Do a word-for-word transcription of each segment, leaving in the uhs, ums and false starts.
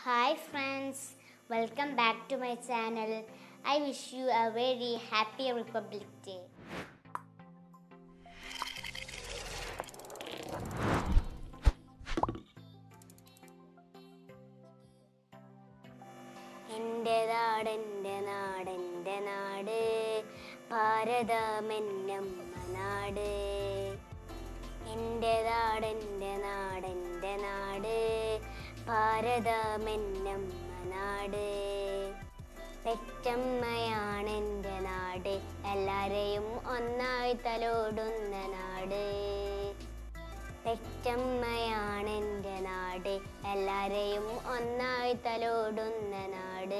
Hi friends, welcome back to my channel. I wish you a very happy Republic Day. എൻ്റെ നാടെൻ്റെ നാടെൻ്റെ നാട് ഭാരതമെന്നമ്മ നാട്. എൻ്റെ നാടെൻ്റെ നാടെൻ്റെ നാട് ഭാരതമെന്നമ്മ നാട്. പെറ്റമ്മയാണെൻ്റെ നാട്, എല്ലാരെയും ഒന്നായി തലോടുന്ന നാട്. പെറ്റമ്മയാണെൻ്റെ നാട്, എല്ലാരെയും ഒന്നായി തലോടുന്ന നാട്.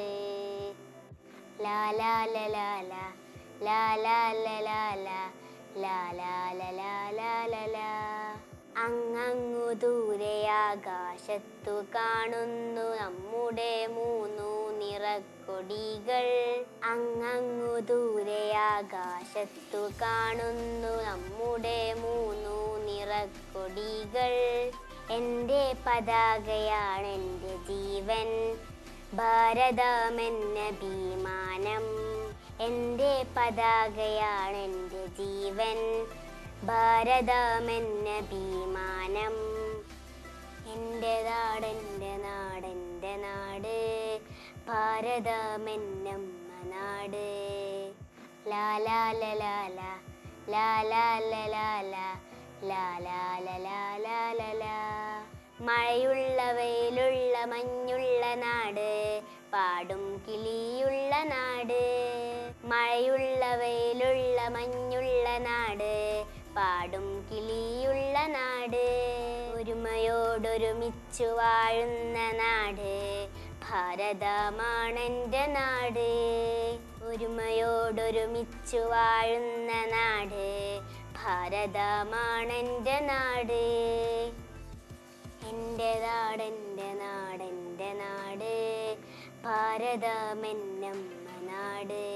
ലാലാ ലലാല ലാലാ ലലാല ലാലാ ലലാല. അങ്ങങ്ങു ദൂരെ ആകാശത്തു കാണുന്നു നമ്മുടെ മൂന്നു നിറക്കൊടികൾ. അങ്ങങ്ങു ദൂരെ ആകാശത്തു കാണുന്നു നമ്മുടെ മൂന്നു നിറക്കൊടികൾ. എൻ്റെ പതാകയാണെൻ്റെ ജീവൻ, ഭാരതമെന്ന അഭിമാനം. എൻ്റെ പതാകയാണെൻ്റെ ജീവൻ, ഭാരതമെന്ന അഭിമാനം. എൻ്റെ നാടെൻ്റെ നാടെൻ്റെ നാട് ഭാരതമെന്നമ്മ നാട്. ലാലാ ലലാല ലാലാ ലലാല ലാലാ ലലാല. മഴയുള്ള വെയിലുള്ള മഞ്ഞുള്ള നാട്, പാടും കിളിയുള്ള നാട്. മഴയുള്ള വെയിലുള്ള മഞ്ഞുള്ള നാട്, പാടും കിളിയുള്ള നാട്. ഒരുമയോടൊരുമിച്ചു വാഴുന്ന നാട്, ഭാരതമാണെൻ്റെ നാട്. ഒരുമയോടൊരുമിച്ചു വാഴുന്ന നാട്, ഭാരതമാണെൻ്റെ നാട്. എൻ്റെ നാടെൻ്റെ നാടെൻ്റെ നാട് ഭാരതമെന്നമ്മ നാട്.